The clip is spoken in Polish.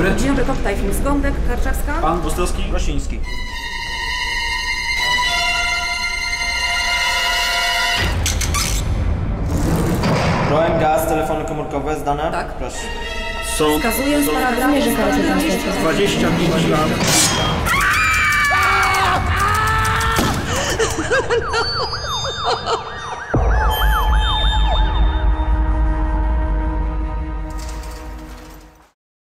dobry. Dzień dobry, koktajl film Zgądek, Karczewska. Pan Bustowski? Rosiński. Broń, gaz, telefony komórkowe zdane? Tak. Proszę. Są Wskazuję z paragrafu 25 lat.